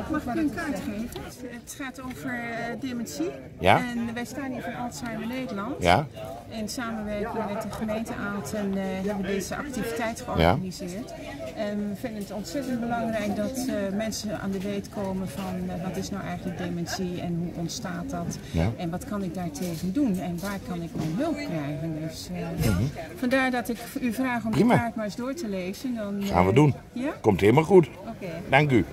Mag ik u een kaart geven? Het gaat over dementie. Ja? En wij staan hier van Alzheimer Nederland. Ja? In samenwerking met de gemeente Aalten hebben we deze activiteit georganiseerd. En we vinden het ontzettend belangrijk dat mensen aan de weet komen van wat is nou eigenlijk dementie en hoe ontstaat dat? Ja. En wat kan ik daartegen doen en waar kan ik mijn hulp krijgen? Dus vandaar dat ik u vraag om de kaart maar eens door te lezen. Dan, gaan we doen. Ja? Komt helemaal goed. Oké. Dank u.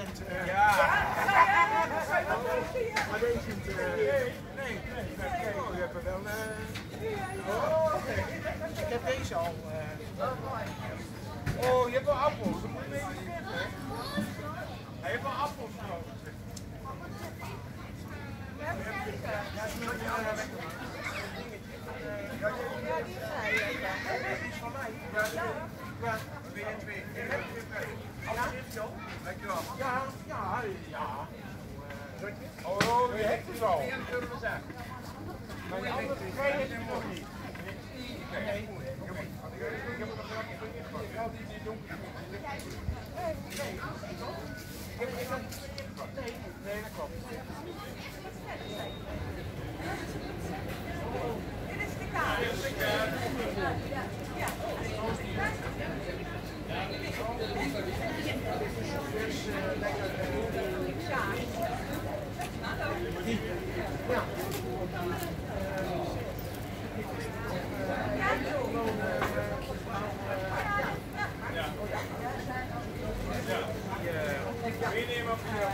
Ik heb deze al. Oh, je hebt wel appels. Dan moet je mee beginnen. Hij heeft wel appels nodig. Oh, je hebt het al. Maar die andere twee heeft het nog niet. Nee. Ik heb het nog niet. Ik had iets in donker. Nee, dat klopt. Dit is de kaart. Dit is de kaart. Ja. Dus lekker. Ja. Meenemen of niet?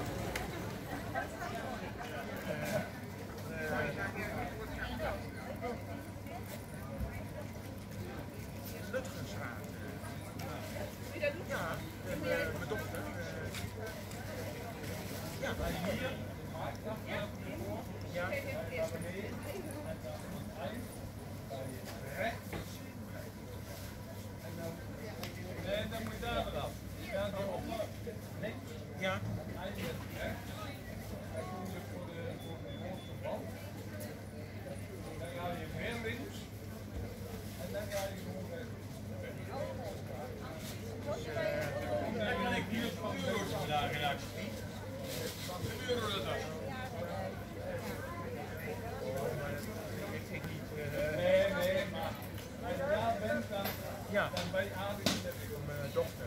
Lutgensraad. Ja, mijn dochter. Ja, hier. Ja. Rechts. En dan moet je daar vanaf. Ja. Dan ga je weer links. En dan ga je gewoon rechts. Dan kan ik hier van euro's vandaag in actie. Van de euro dat dan. Nee, maar als je daar bent, dan bij aanbieden heb ik mijn dochter.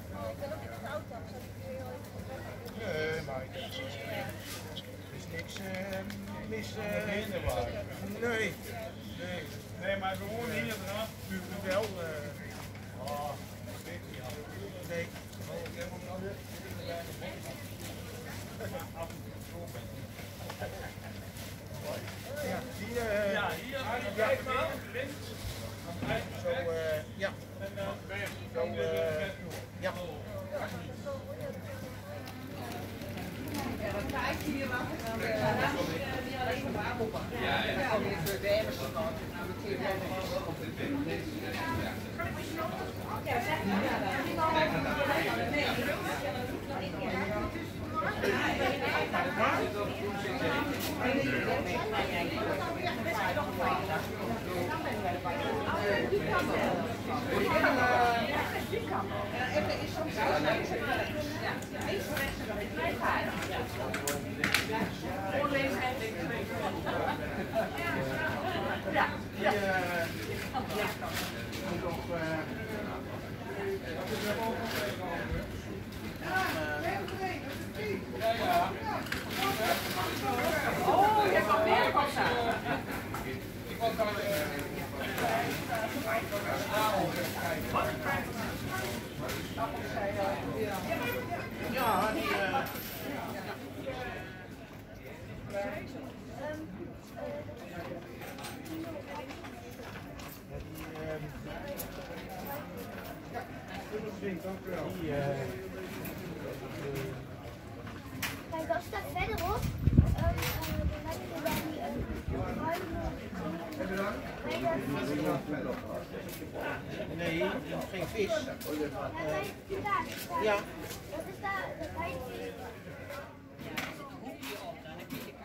Nee, maar ik heb is niks mis. Nee, maar gewoon hier eraf. U wel. Nee. Ja, hier. Ja, hier. Kijk maar. Zo, ja. Zo, ja. Oh, je hebt al meer pasta. Ja, die... Dank u wel. Kijk, als dat verderop, dan hebben we daar Nee, geen vis. Ja. Dat is daar, dat